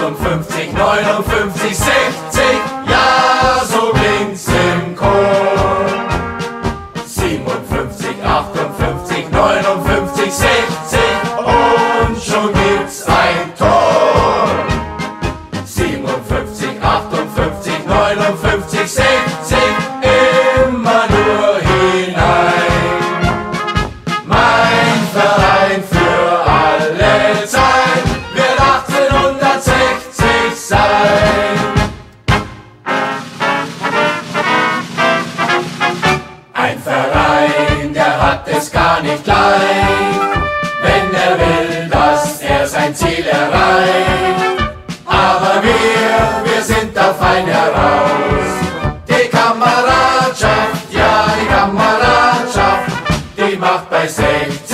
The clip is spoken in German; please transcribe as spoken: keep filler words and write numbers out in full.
achtundfünfzig, neunundfünfzig, sechzig, ja, so klingt's im Chor. siebenundfünfzig, achtundfünfzig, neunundfünfzig, sechzig und schon gibt's ein Tor. siebenundfünfzig, achtundfünfzig, neunundfünfzig, sechzig, immer nur hinein. Mein Verein für alle Zeit wird achtzehnhundertsechzig sein. Ein Verein, der hat es gar nicht leicht, wenn er will, dass er sein Ziel erreicht. Aber wir, wir sind da fein heraus. Die Kameradschaft, ja die Kameradschaft, die macht bei sechzig